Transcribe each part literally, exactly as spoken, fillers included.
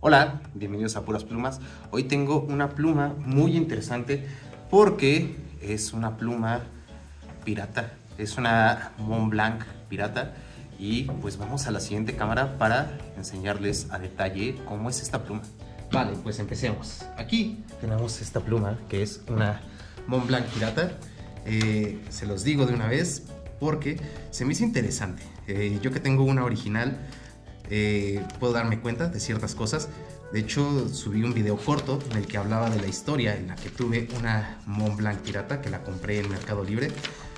Hola, bienvenidos a Puras Plumas. Hoy tengo una pluma muy interesante porque es una pluma pirata. Es una Montblanc pirata. Y pues vamos a la siguiente cámara para enseñarles a detalle cómo es esta pluma. Vale, pues empecemos. Aquí tenemos esta pluma que es una Montblanc pirata. Eh, se los digo de una vez porque se me hizo interesante. Eh, yo que tengo una original, eh, puedo darme cuenta de ciertas cosas. De hecho, subí un video corto en el que hablaba de la historia en la que tuve una Montblanc pirata que la compré en Mercado Libre.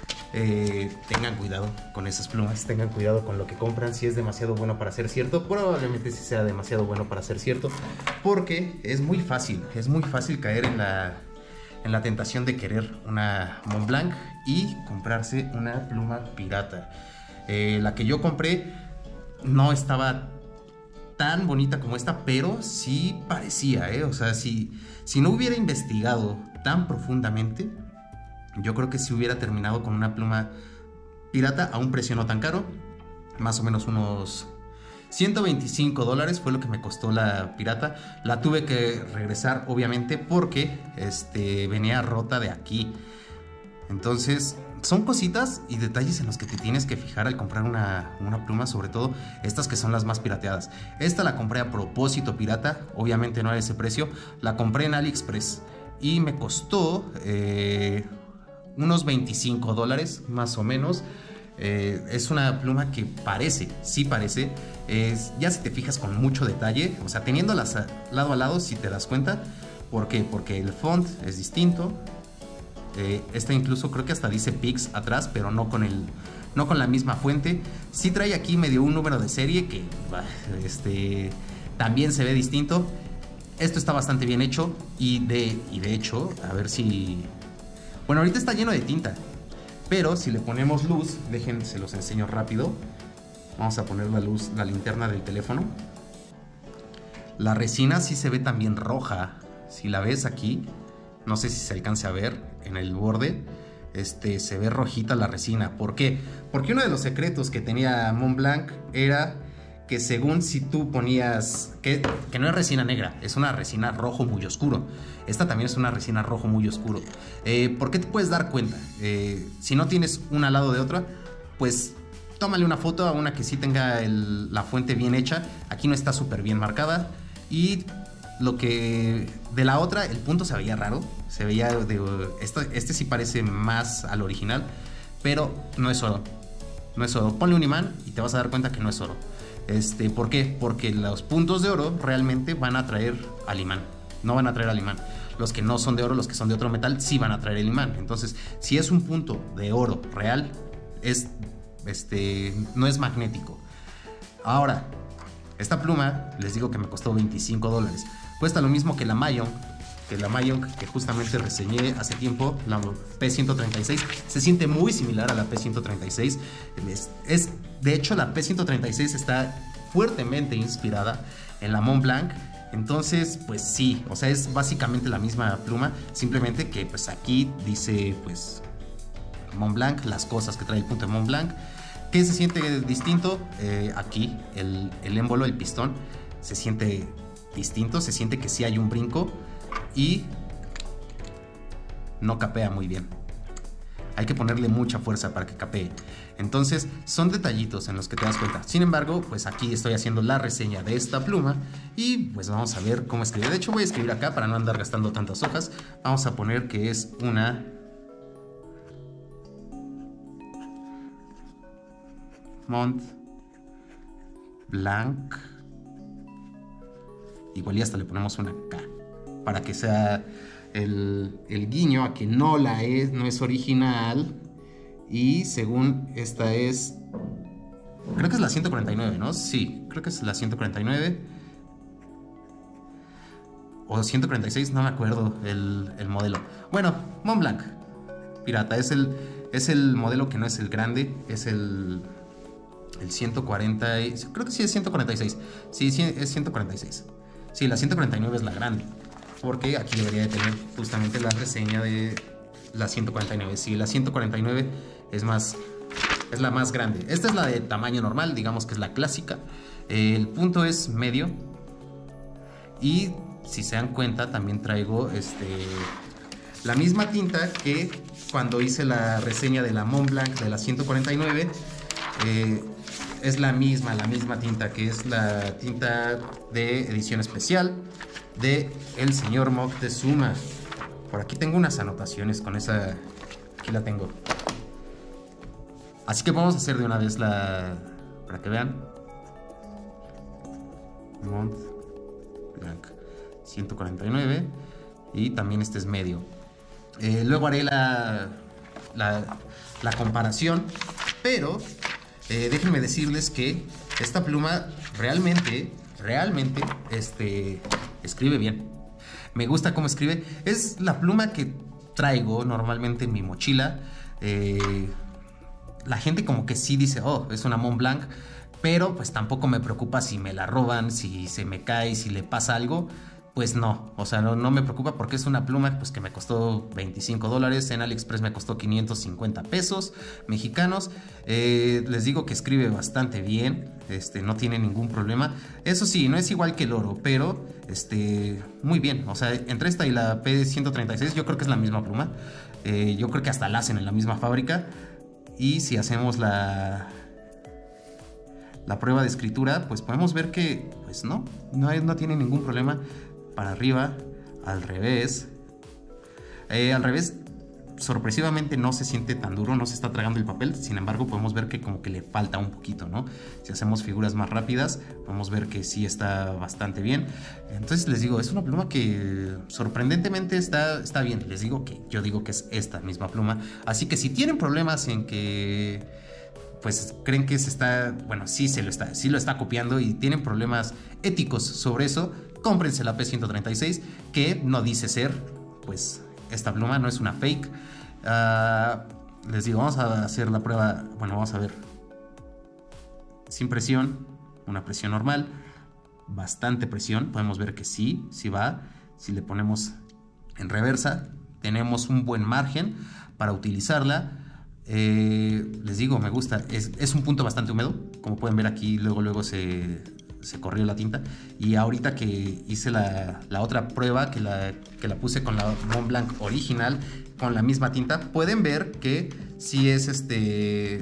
Eh, tengan cuidado con esas plumas, tengan cuidado con lo que compran. Si es demasiado bueno para ser cierto, probablemente sí sea demasiado bueno para ser cierto, porque es muy fácil, es muy fácil caer en la, en la tentación de querer una Montblanc y comprarse una pluma pirata. Eh, la que yo compré no estaba tan bonita como esta, pero sí parecía, ¿eh? O sea, si, si no hubiera investigado tan profundamente, yo creo que sí hubiera terminado con una pluma pirata a un precio no tan caro. Más o menos unos ciento veinticinco dólares fue lo que me costó la pirata. La tuve que regresar, obviamente, porque este, venía rota de aquí. Entonces, son cositas y detalles en los que te tienes que fijar al comprar una, una pluma, sobre todo estas que son las más pirateadas. Esta la compré a propósito pirata, obviamente no a ese precio. La compré en AliExpress y me costó eh, unos veinticinco dólares más o menos. Eh, es una pluma que parece, sí parece, es, ya si te fijas con mucho detalle, o sea, teniéndolas a, lado a lado, si te das cuenta. ¿Por qué? Porque el font es distinto. Eh, esta incluso creo que hasta dice Pix atrás, pero no con, el, no con la misma fuente. Sí trae aquí medio un número de serie que este, también se ve distinto. Esto está bastante bien hecho y de, y de hecho, a ver si... Bueno, ahorita está lleno de tinta, pero si le ponemos luz, dejen, se los enseño rápido. Vamos a poner la luz, la linterna del teléfono. La resina sí se ve también roja. Si la ves aquí, no sé si se alcance a ver en el borde, este, se ve rojita la resina. ¿Por qué? Porque uno de los secretos que tenía Montblanc era que según si tú ponías, que, que no es resina negra, es una resina rojo muy oscuro. Esta también es una resina rojo muy oscuro. Eh, ¿Por qué te puedes dar cuenta? Eh, si no tienes una al lado de otra, pues tómale una foto a una que sí tenga el, la fuente bien hecha. Aquí no está súper bien marcada. Y lo que de la otra, el punto se veía raro. Se veía de, este, este sí parece más al original, pero no es oro. No es oro. Ponle un imán y te vas a dar cuenta que no es oro. Este, ¿por qué? Porque los puntos de oro realmente van a atraer al imán. No van a atraer al imán. Los que no son de oro, los que son de otro metal, sí van a atraer el imán. Entonces, si es un punto de oro real, es, este, no es magnético. Ahora, esta pluma, les digo que me costó veinticinco dólares. Cuesta lo mismo que la Mayon, que la Mayon que justamente reseñé hace tiempo, la P ciento treinta y seis. Se siente muy similar a la P ciento treinta y seis. Es, es, de hecho, la P ciento treinta y seis está fuertemente inspirada en la Montblanc. Entonces, pues sí, o sea, es básicamente la misma pluma, simplemente que pues aquí dice pues Montblanc, las cosas que trae el punto de Montblanc. ¿Qué se siente distinto? Eh, aquí el, el émbolo, el pistón, se siente distinto, se siente que sí hay un brinco y no capea muy bien. Hay que ponerle mucha fuerza para que capee. Entonces son detallitos en los que te das cuenta. Sin embargo, pues aquí estoy haciendo la reseña de esta pluma y pues vamos a ver cómo escribir. De hecho voy a escribir acá para no andar gastando tantas hojas. Vamos a poner que es una Montblanc. Igual y hasta le ponemos una K para que sea el, el guiño a que no la es, no es original. Y según esta es, creo que es la ciento cuarenta y nueve, ¿no? Sí, creo que es la ciento cuarenta y nueve o ciento cuarenta y seis, no me acuerdo el, el modelo. Bueno, Montblanc pirata, es el, es el modelo que no es el grande, es el, el ciento cuarenta, creo que sí es ciento cuarenta y seis. Sí, sí, es ciento cuarenta y seis. Sí, la ciento cuarenta y nueve es la grande, porque aquí debería de tener justamente la reseña de la ciento cuarenta y nueve. Sí, la ciento cuarenta y nueve es más, es la más grande. Esta es la de tamaño normal, digamos que es la clásica. El punto es medio. Y si se dan cuenta, también traigo este, la misma tinta que cuando hice la reseña de la Montblanc de la ciento cuarenta y nueve. Eh, es la misma, la misma tinta, que es la tinta de edición especial de el señor Moctezuma. Por aquí tengo unas anotaciones con esa, aquí la tengo. Así que vamos a hacer de una vez la, para que vean. Montblanc ciento cuarenta y nueve, y también este es medio. Eh, luego haré la, la, la comparación, pero eh, déjenme decirles que esta pluma realmente, realmente este, escribe bien. Me gusta cómo escribe. Es la pluma que traigo normalmente en mi mochila. Eh, la gente como que sí dice, oh, es una Montblanc, pero pues tampoco me preocupa si me la roban, si se me cae, si le pasa algo. Pues no, o sea, no, no me preocupa porque es una pluma pues, que me costó veinticinco dólares, en AliExpress me costó quinientos cincuenta pesos mexicanos. Eh, les digo que escribe bastante bien, este, no tiene ningún problema. Eso sí, no es igual que el oro, pero este, muy bien. O sea, entre esta y la P ciento treinta y seis yo creo que es la misma pluma. Eh, yo creo que hasta la hacen en la misma fábrica. Y si hacemos la... la prueba de escritura, pues podemos ver que pues no, no, no tiene ningún problema. Para arriba, al revés. Eh, al revés, sorpresivamente no se siente tan duro, no se está tragando el papel. Sin embargo, podemos ver que como que le falta un poquito, ¿no? Si hacemos figuras más rápidas, podemos ver que sí está bastante bien. Entonces les digo, es una pluma que sorprendentemente está, está bien. Les digo que yo digo que es esta misma pluma. Así que si tienen problemas en que... pues creen que se está, bueno, sí se lo está, sí lo está copiando y tienen problemas éticos sobre eso, cómprense la P ciento treinta y seis, que no dice ser, pues esta pluma no es una fake. Uh, les digo, vamos a hacer la prueba, bueno, vamos a ver. Sin presión, una presión normal, bastante presión, podemos ver que sí, sí va. Si le ponemos en reversa, tenemos un buen margen para utilizarla. Eh, les digo, me gusta, es, es un punto bastante húmedo, como pueden ver aquí luego luego se, se corrió la tinta. Y ahorita que hice la, la otra prueba, que la, que la puse con la Montblanc original, con la misma tinta, pueden ver que sí es este,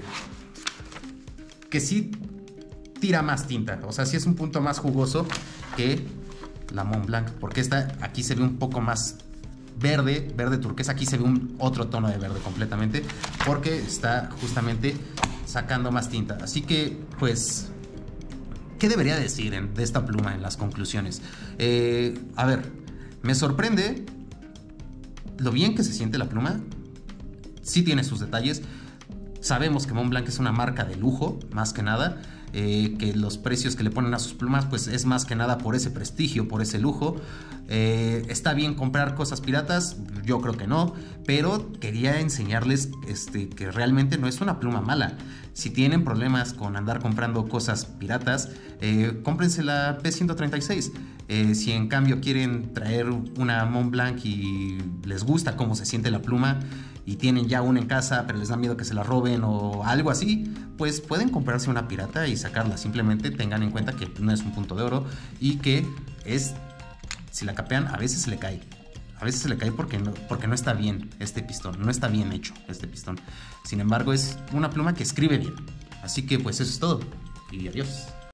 que sí tira más tinta, o sea, sí es un punto más jugoso que la Montblanc, porque esta aquí se ve un poco más verde, verde turquesa. Aquí se ve un otro tono de verde completamente, porque está justamente sacando más tinta. Así que, pues, ¿qué debería decir en, de esta pluma en las conclusiones? Eh, a ver, me sorprende lo bien que se siente la pluma. Sí tiene sus detalles. Sabemos que Montblanc es una marca de lujo, más que nada. Eh, que los precios que le ponen a sus plumas pues es más que nada por ese prestigio, por ese lujo. Eh, ¿está bien comprar cosas piratas? Yo creo que no, pero quería enseñarles este, que realmente no es una pluma mala. Si tienen problemas con andar comprando cosas piratas, eh, cómprense la P ciento treinta y seis. Eh, si en cambio quieren traer una Montblanc y les gusta cómo se siente la pluma y tienen ya una en casa pero les da miedo que se la roben o algo así, pues pueden comprarse una pirata y sacarla. Simplemente tengan en cuenta que no es un punto de oro y que es, si la capean, a veces se le cae. A veces se le cae porque no, porque no está bien este pistón, no está bien hecho este pistón. Sin embargo, es una pluma que escribe bien. Así que pues eso es todo y adiós.